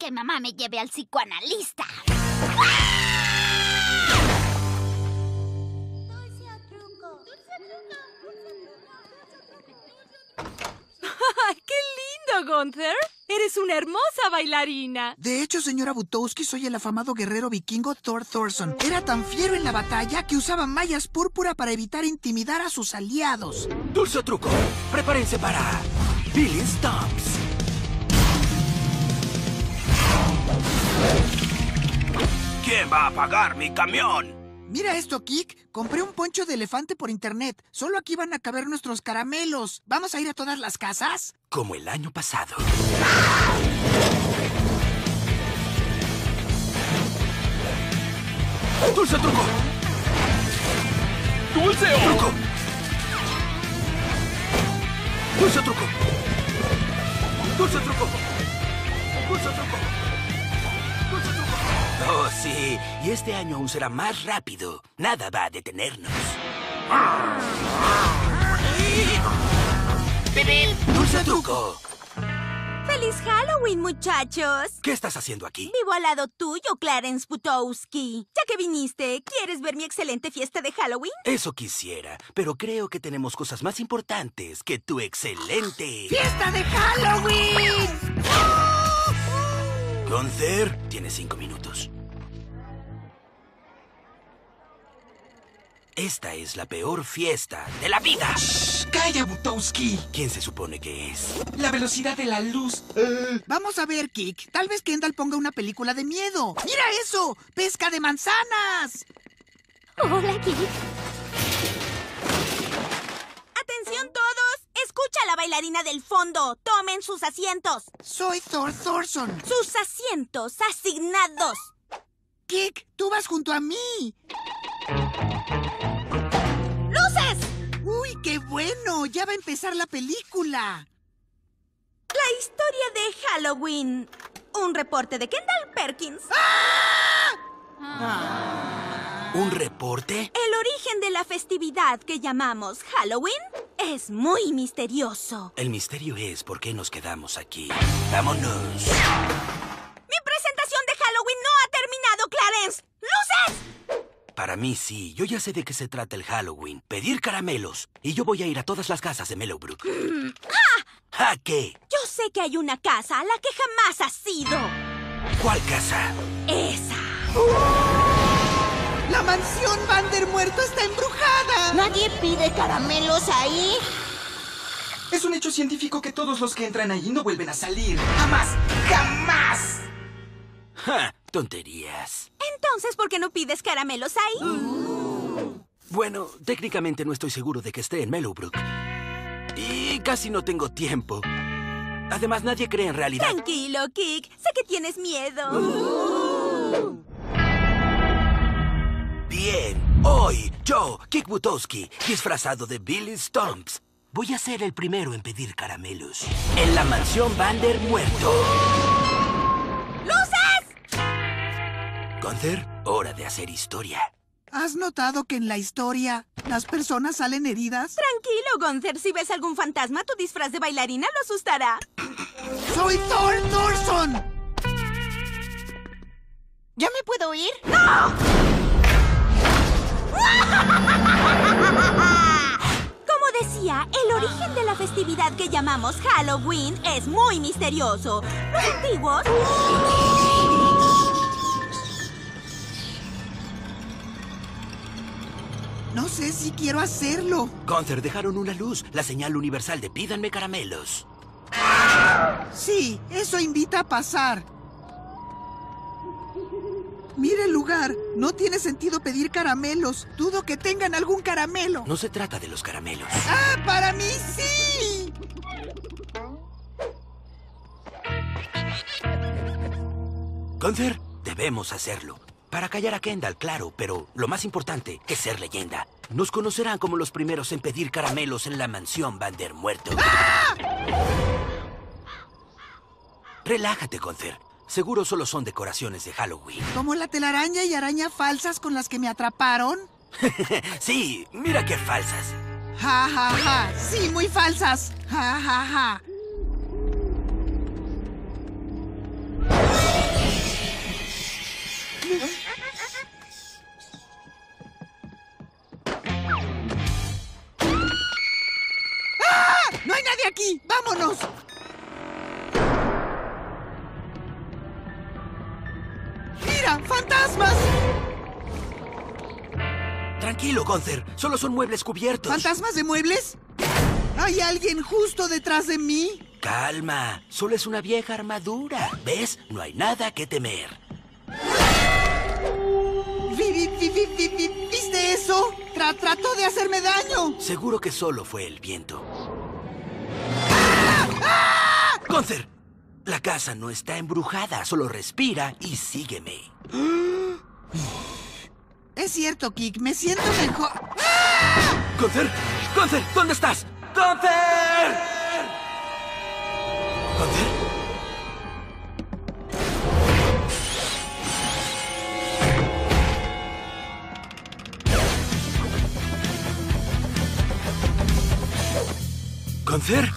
que mamá me lleve al psicoanalista. ¡Qué lindo, Gunther! ¡Eres una hermosa bailarina! De hecho, señora Butowski, soy el afamado guerrero vikingo Thor Thorson. Era tan fiero en la batalla que usaba mallas púrpura para evitar intimidar a sus aliados. Dulce o truco, prepárense para Billy Stumps. ¿Quién va a pagar mi camión? Mira esto, Kik. Compré un poncho de elefante por internet. Solo aquí van a caber nuestros caramelos. ¿Vamos a ir a todas las casas? Como el año pasado. ¡Dulce o truco! ¡Dulce o truco! ¡Dulce o truco! ¡Dulce o truco! ¡Dulce o truco! ¡Dulce o truco! Oh, sí. Y este año aún será más rápido. Nada va a detenernos. ¡Dulce o truco! ¡Feliz Halloween, muchachos! ¿Qué estás haciendo aquí? Vivo al lado tuyo, Clarence Butowski. Ya que viniste, ¿quieres ver mi excelente fiesta de Halloween? Eso quisiera, pero creo que tenemos cosas más importantes que tu excelente... ¡Fiesta de Halloween! Gunther, tienes 5 minutos. Esta es la peor fiesta de la vida. ¡Shh! ¡Calla, Butowski! ¿Quién se supone que es? La velocidad de la luz. Vamos a ver, Kik. Tal vez Kendall ponga una película de miedo. ¡Mira eso! ¡Pesca de manzanas! Hola, Kik. ¡Atención todos! ¡Escucha a la bailarina del fondo! ¡Tomen sus asientos! Soy Thor Thorson. ¡Sus asientos asignados! Kik, tú vas junto a mí. ¡Luces! ¡Uy, qué bueno! Ya va a empezar la película. La historia de Halloween. Un reporte de Kendall Perkins. ¿Un reporte? El origen de la festividad que llamamos Halloween es muy misterioso. El misterio es por qué nos quedamos aquí. ¡Vámonos! ¡Mi presentación de Halloween no ha terminado, Clarence! ¡Luces! Para mí sí. Yo ya sé de qué se trata el Halloween. Pedir caramelos. Y yo voy a ir a todas las casas de Mellowbrook. ¿A qué? Yo sé que hay una casa a la que jamás has ido. ¿Cuál casa? Esa. ¡La mansión Vander Muerto está embrujada! ¿Nadie pide caramelos ahí? Es un hecho científico que todos los que entran allí no vuelven a salir. ¡Jamás! ¡Jamás! ¡Ja! Tonterías. Entonces, ¿por qué no pides caramelos ahí? Bueno, técnicamente no estoy seguro de que esté en Mellowbrook. Y casi no tengo tiempo. Además, nadie cree en realidad. Tranquilo, Kik. Sé que tienes miedo. Bien, hoy yo, Kik Butowski, disfrazado de Billy Stumps, voy a ser el primero en pedir caramelos en la mansión Vander Muerto. ¡Luces! Gunther, hora de hacer historia. ¿Has notado que en la historia las personas salen heridas? Tranquilo, Gunther. Si ves algún fantasma, tu disfraz de bailarina lo asustará. ¡Soy Thor Thorson! ¿Ya me puedo ir? Como decía, el origen de la festividad que llamamos Halloween es muy misterioso. Los antiguos... No sé si quiero hacerlo. Gunther, dejaron una luz, la señal universal de pídanme caramelos. Sí, eso invita a pasar. Mira el lugar. No tiene sentido pedir caramelos. Dudo que tengan algún caramelo. No se trata de los caramelos. ¡Ah, para mí sí! Gunther, debemos hacerlo. Para callar a Kendall, claro, pero lo más importante es ser leyenda. Nos conocerán como los primeros en pedir caramelos en la mansión Vander Muerto. ¡Ah! Relájate, Gunther. Seguro solo son decoraciones de Halloween. ¿Como la telaraña y araña falsas con las que me atraparon? Sí, mira qué falsas. ¡Ja, ja, ja! ¡Sí, muy falsas! ¡Ja, ja, ja! ¡Mira! ¡Fantasmas! Tranquilo, Gunther. Solo son muebles cubiertos. ¿Fantasmas de muebles? ¿Hay alguien justo detrás de mí? Calma. Solo es una vieja armadura. ¿Ves? No hay nada que temer. ¿Viste eso? Trató de hacerme daño. Seguro que solo fue el viento. Gunther, la casa no está embrujada. Solo respira y sígueme. Es cierto, Kik. Me siento mejor. ¡Gunther! ¡Gunther! ¿Dónde estás? ¡Gunther! ¿Gunther? ¿Gunther?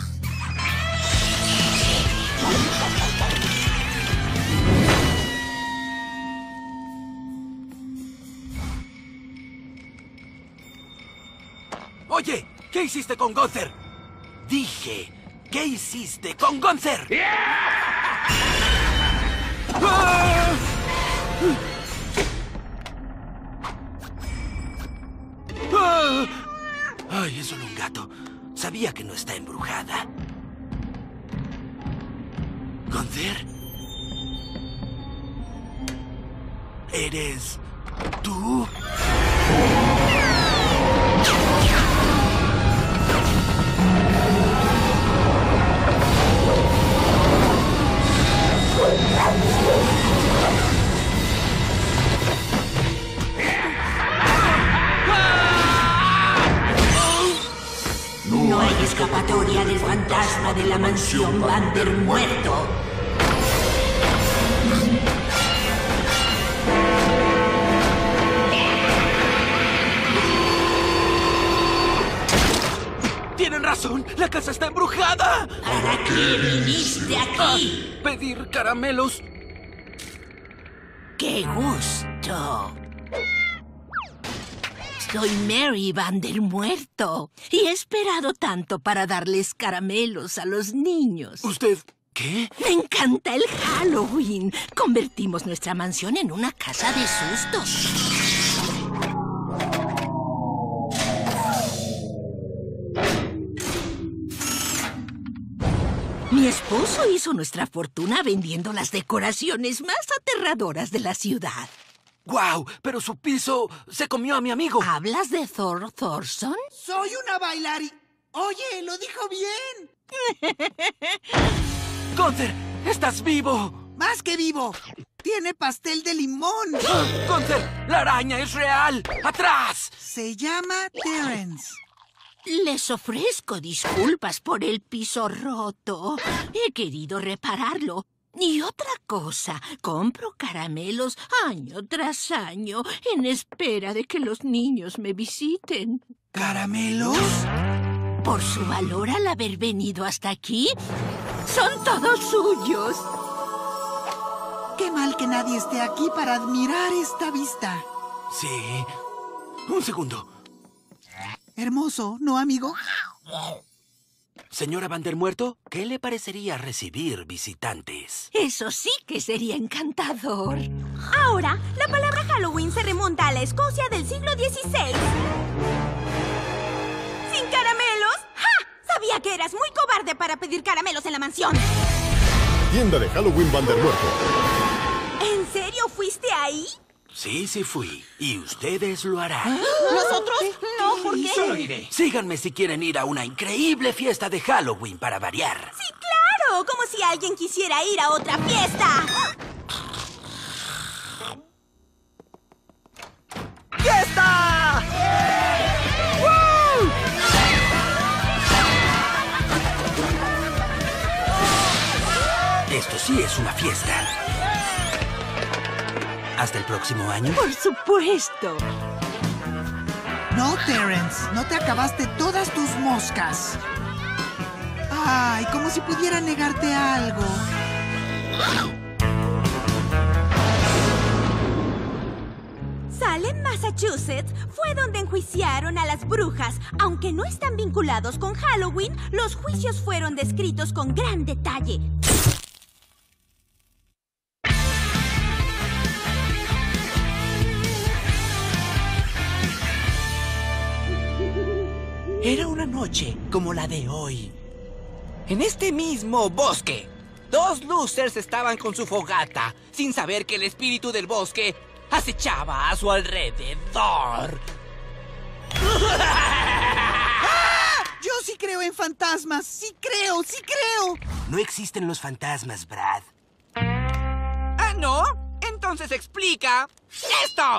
Oye, ¿qué hiciste con Gunther? Dije, ¿qué hiciste con Gunther? ¡Ah! ¡Ah! Ay, es solo un gato. Sabía que no está embrujada. ¿Gunther? ¿Eres tú? No hay escapatoria del fantasma de la mansión Vandermuerto. ¡Tienen razón! ¡La casa está embrujada! ¿Para qué viniste aquí? ¿Pedir caramelos? ¡Qué gusto! Soy Mary Vandermuerto y he esperado tanto para darles caramelos a los niños. ¿Usted qué? Me encanta el Halloween. Convertimos nuestra mansión en una casa de sustos. Mi esposo hizo nuestra fortuna vendiendo las decoraciones más aterradoras de la ciudad. ¡Guau! Pero su piso se comió a mi amigo. ¿Hablas de Thor Thorson? Soy una bailarina. Oye, lo dijo bien. ¡Gunther! ¡Estás vivo! Más que vivo. Tiene pastel de limón. ¡Gunther! ¡La araña es real! ¡Atrás! Se llama Terrence. Les ofrezco disculpas por el piso roto. He querido repararlo. Y otra cosa, compro caramelos año tras año en espera de que los niños me visiten. ¿Caramelos? Por su valor al haber venido hasta aquí, son todos suyos. Qué mal que nadie esté aquí para admirar esta vista. Sí. Un segundo. Hermoso, ¿no, amigo? Señora Vandermuerto, ¿qué le parecería recibir visitantes? Eso sí que sería encantador. Ahora, la palabra Halloween se remonta a la Escocia del siglo XVI. ¿Sin caramelos? ¡Ja! Sabía que eras muy cobarde para pedir caramelos en la mansión. Tienda de Halloween Vandermuerto. ¿En serio fuiste ahí? Sí, sí fui. Y ustedes lo harán. ¿Nosotros? No, ¿por qué? Solo iré. Síganme si quieren ir a una increíble fiesta de Halloween para variar. ¡Sí, claro! Como si alguien quisiera ir a otra fiesta. ¡Fiesta! Esto sí es una fiesta. ¿Hasta el próximo año? Por supuesto. No, Terrence, no te acabaste todas tus moscas. Ay, como si pudiera negarte algo. Salem, Massachusetts, fue donde enjuiciaron a las brujas. Aunque no están vinculados con Halloween, los juicios fueron descritos con gran detalle. noche como la de hoy. En este mismo bosque, 2 losers estaban con su fogata, sin saber que el espíritu del bosque acechaba a su alrededor. Yo sí creo en fantasmas. Sí creo, sí creo. No existen los fantasmas, Brad. ¿Ah, no? Entonces explica esto.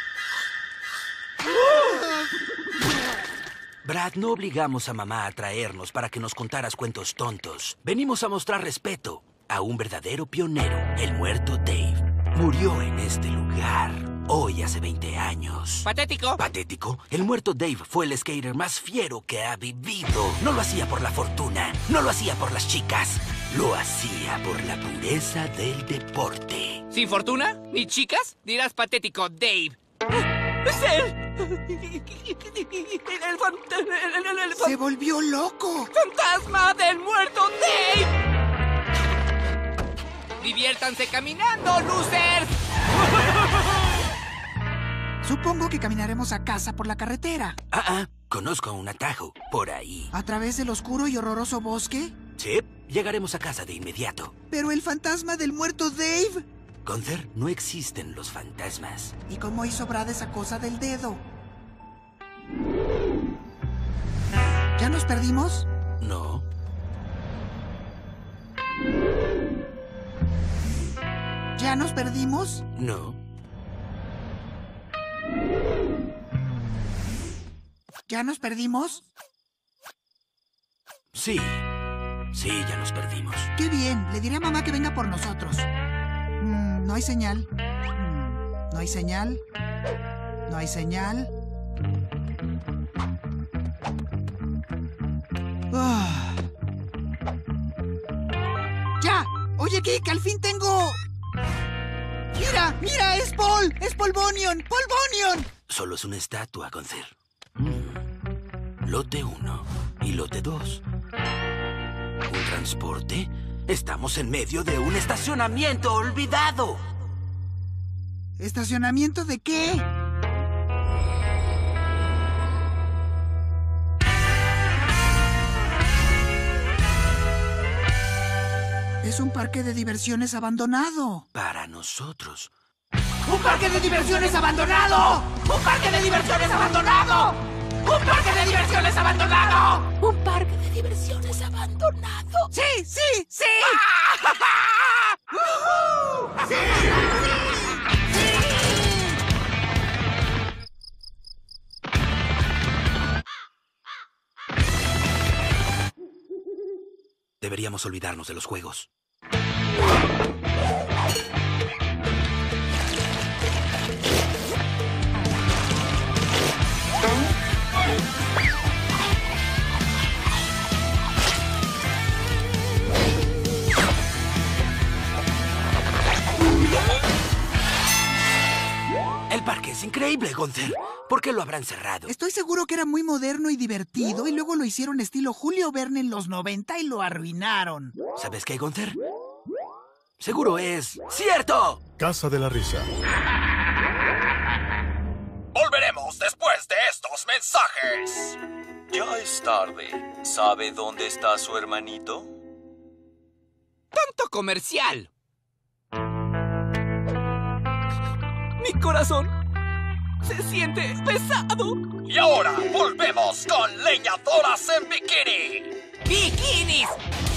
Brad, no obligamos a mamá a traernos para que nos contaras cuentos tontos. Venimos a mostrar respeto a un verdadero pionero, el muerto Dave. Murió en este lugar hoy hace 20 años. ¿Patético? ¿Patético? El muerto Dave fue el skater más fiero que ha vivido. No lo hacía por la fortuna, no lo hacía por las chicas. Lo hacía por la pureza del deporte. ¿Sin fortuna? ¿Ni chicas? Dirás patético, Dave. ¡Es él! Se volvió loco. ¡Fantasma del muerto Dave! ¡Diviértanse caminando, losers! Supongo que caminaremos a casa por la carretera. Conozco un atajo por ahí. ¿A través del oscuro y horroroso bosque? Sí, llegaremos a casa de inmediato. Pero el fantasma del muerto Dave. Gunther, no existen los fantasmas. ¿Y cómo hizo Brad esa cosa del dedo? ¿Ya nos perdimos? No. ¿Ya nos perdimos? No. ¿Ya nos perdimos? Sí. Sí, ya nos perdimos. ¡Qué bien! Le diré a mamá que venga por nosotros. No hay señal. No hay señal. No hay señal. ¡Ya! Oye, Kik, al fin tengo... ¡Mira! ¡Mira! ¡Es Paul! ¡Es Paul Bunyan! ¡Paul Bunyan! Solo es una estatua, Gunther. Lote 1 y lote 2. ¿Un transporte? Estamos en medio de un estacionamiento olvidado. ¿Estacionamiento de qué? Es un parque de diversiones abandonado. Para nosotros. ¡Un parque de diversiones abandonado! ¡Un parque de diversiones abandonado! ¡Un parque de diversiones abandonado! Un parque de diversiones abandonado. ¡Sí, sí, sí! ¡Sí! Deberíamos olvidarnos de los juegos. El parque es increíble, Gunther. ¿Por qué lo habrán cerrado? Estoy seguro que era muy moderno y divertido y luego lo hicieron estilo Julio Verne en los 90 y lo arruinaron. ¿Sabes qué, Gunther? Seguro es cierto. Casa de la Risa. Volveremos después de estos mensajes. Ya es tarde. ¿Sabe dónde está su hermanito? ¡Tanto comercial! Mi corazón se siente pesado. Y ahora volvemos con leñadoras en bikini. ¡Bikinis!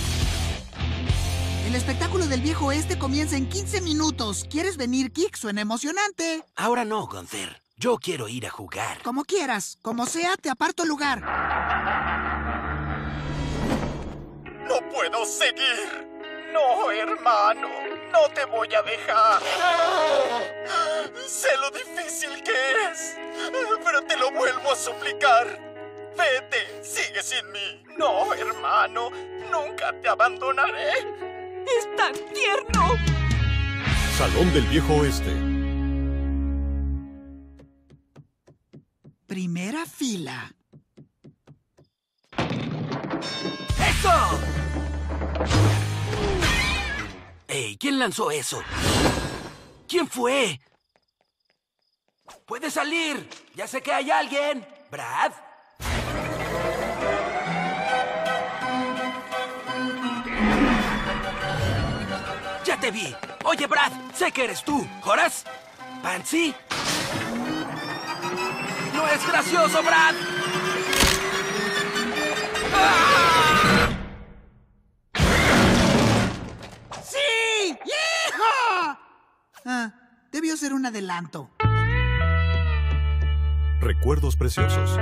El espectáculo del viejo oeste comienza en 15 minutos. ¿Quieres venir, Kik? Suena emocionante. Ahora no, Gunther. Yo quiero ir a jugar. Como quieras. Como sea, te aparto lugar. No puedo seguir. No, hermano. No te voy a dejar. Sé lo difícil que es, pero te lo vuelvo a suplicar. Vete, sigue sin mí. No, hermano, nunca te abandonaré. ¡Es tan tierno! Salón del Viejo Oeste. Primera fila. ¡Eso! ¡Ey! ¿Quién lanzó eso? ¿Quién fue? ¡Puede salir! ¡Ya sé que hay alguien! ¿Brad? te vi. Oye, Brad, sé que eres tú. ¿Horace? ¿Pansy? ¡No es gracioso, Brad! ¡Ah! ¡Sí! ¡Yeehaw! Debió ser un adelanto. Recuerdos preciosos.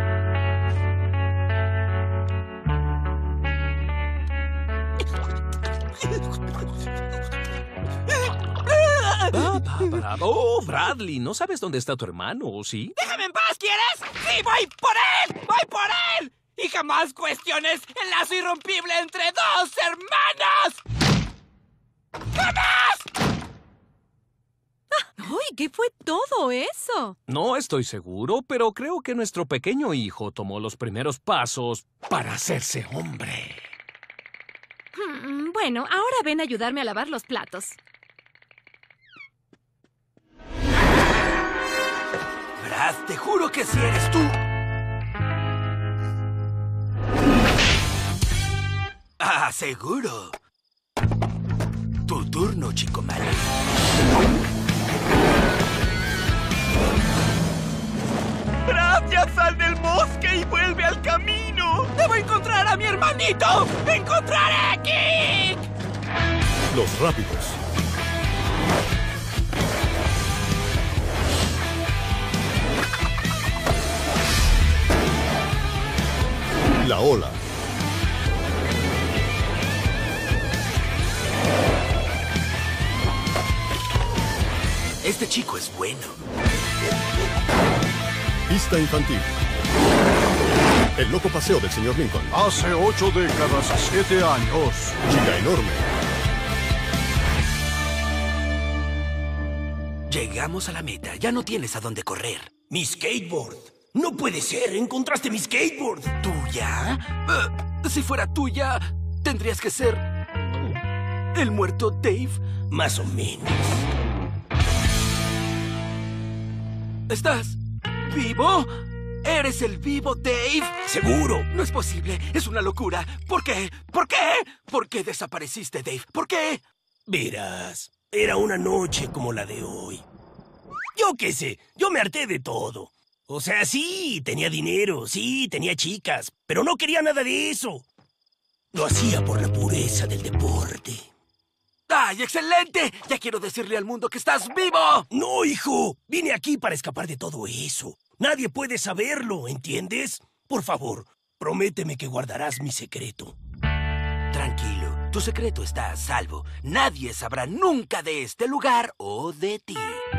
Oh, Bradley, ¿no sabes dónde está tu hermano, o sí? ¡Déjame en paz, ¿quieres? ¡Sí, voy por él! ¡Voy por él! Y jamás cuestiones el lazo irrompible entre dos hermanas. ¡Jamás! ¡Ay, qué fue todo eso! No estoy seguro, pero creo que nuestro pequeño hijo tomó los primeros pasos para hacerse hombre. Bueno, ahora ven a ayudarme a lavar los platos. Brad, te juro que sí eres tú. Ah, seguro. Tu turno, chico malo. ¡Brad, ya sal del bosque y vuelve al camino! ¡Debo encontrar a mi hermanito! ¡Encontraré a Kik! Los rápidos. La ola. Este chico es bueno. Pista infantil. El loco paseo del señor Lincoln. Hace 8 décadas, 7 años. Chica enorme. Llegamos a la meta. Ya no tienes a dónde correr. ¡Mi skateboard! ¡No puede ser! ¡Encontraste mi skateboard! ¿Tuya? Si fuera tuya, tendrías que ser... ¿el muerto Dave? Más o menos. ¿Estás vivo? ¿Eres el vivo Dave? ¡Seguro! No es posible. Es una locura. ¿Por qué? ¿Por qué? ¿Por qué desapareciste, Dave? ¿Por qué? Verás, era una noche como la de hoy. Yo qué sé, yo me harté de todo. O sea, sí, tenía dinero, sí, tenía chicas, pero no quería nada de eso. Lo hacía por la pureza del deporte. ¡Ay, excelente! Ya quiero decirle al mundo que estás vivo. No, hijo, vine aquí para escapar de todo eso. Nadie puede saberlo, ¿entiendes? Por favor, prométeme que guardarás mi secreto. Tranquilo, tu secreto está a salvo. Nadie sabrá nunca de este lugar o de ti.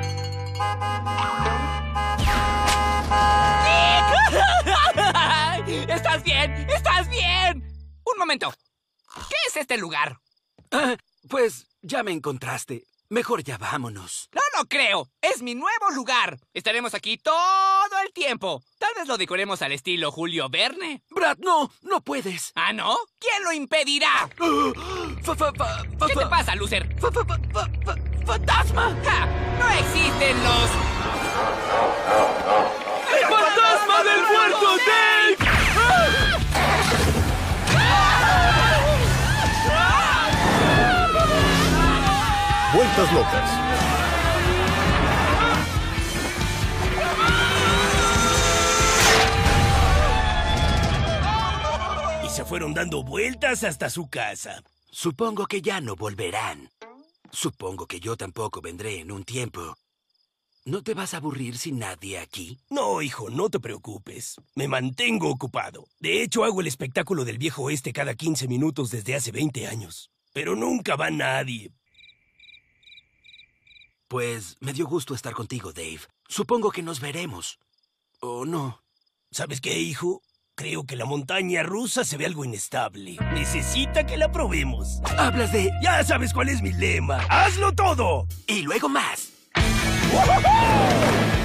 ¡Estás bien! ¡Estás bien! Un momento. ¿Qué es este lugar? Pues ya me encontraste. Mejor ya vámonos. No lo creo. Es mi nuevo lugar. Estaremos aquí todo el tiempo. Tal vez lo decoremos al estilo Julio Verne. Brad, no. No puedes. ¿Ah, no? ¿Quién lo impedirá? ¿Qué te pasa, loser? ¡Fantasma! ¡Ja! ¡No existen los... ¡El fantasma del muerto Dave! Vueltas locas. Y se fueron dando vueltas hasta su casa. Supongo que ya no volverán. Supongo que yo tampoco vendré en un tiempo. ¿No te vas a aburrir sin nadie aquí? No, hijo, no te preocupes. Me mantengo ocupado. De hecho, hago el espectáculo del viejo oeste cada 15 minutos desde hace 20 años. Pero nunca va nadie. Pues me dio gusto estar contigo, Dave. Supongo que nos veremos. ¿O no? ¿Sabes qué, hijo? Creo que la montaña rusa se ve algo inestable. Necesita que la probemos. Hablas de... Ya sabes cuál es mi lema. ¡Hazlo todo! Y luego más. ¡Woohoo!